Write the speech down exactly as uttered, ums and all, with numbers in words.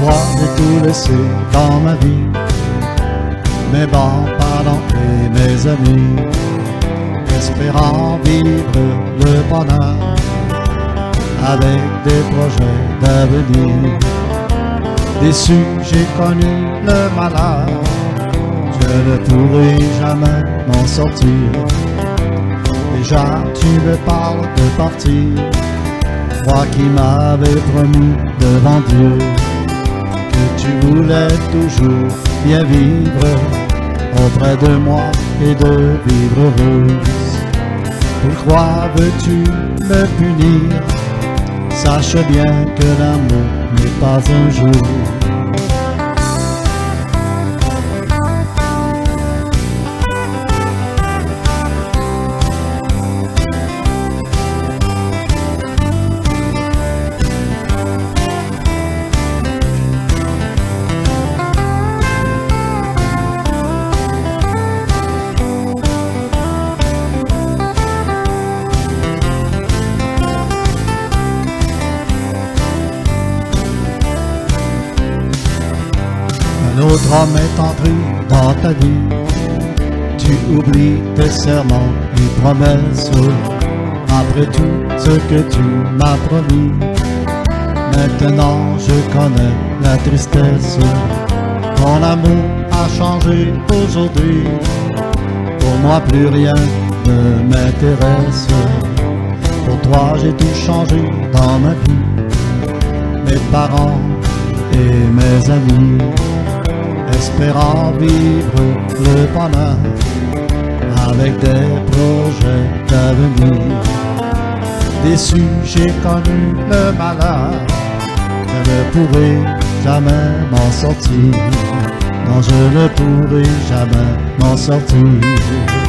crois j'ai tout laissé dans ma vie, mes bancs, parents et mes amis, espérant vivre le bonheur avec des projets d'avenir. Déçu, j'ai connu le malheur, je ne pourrai jamais m'en sortir. Déjà tu me parles de partir, moi qui m'avais promis devant Dieu que tu voulais toujours bien vivre auprès de moi et de vivre heureuse. Pourquoi veux-tu me punir? Sache bien que l'amour n'est pas un jeu. Un autre homme est entré dans ta vie, tu oublies tes serments et promesses, après tout ce que tu m'as promis. Maintenant je connais la tristesse, ton amour a changé aujourd'hui, pour moi plus rien ne m'intéresse. Pour toi j'ai tout changé dans ma vie, mes parents et mes amis, espérant vivre le bonheur avec des projets d'avenir. Déçu, j'ai connu le malheur, je ne pourrai jamais m'en sortir. Non, je ne pourrai jamais m'en sortir.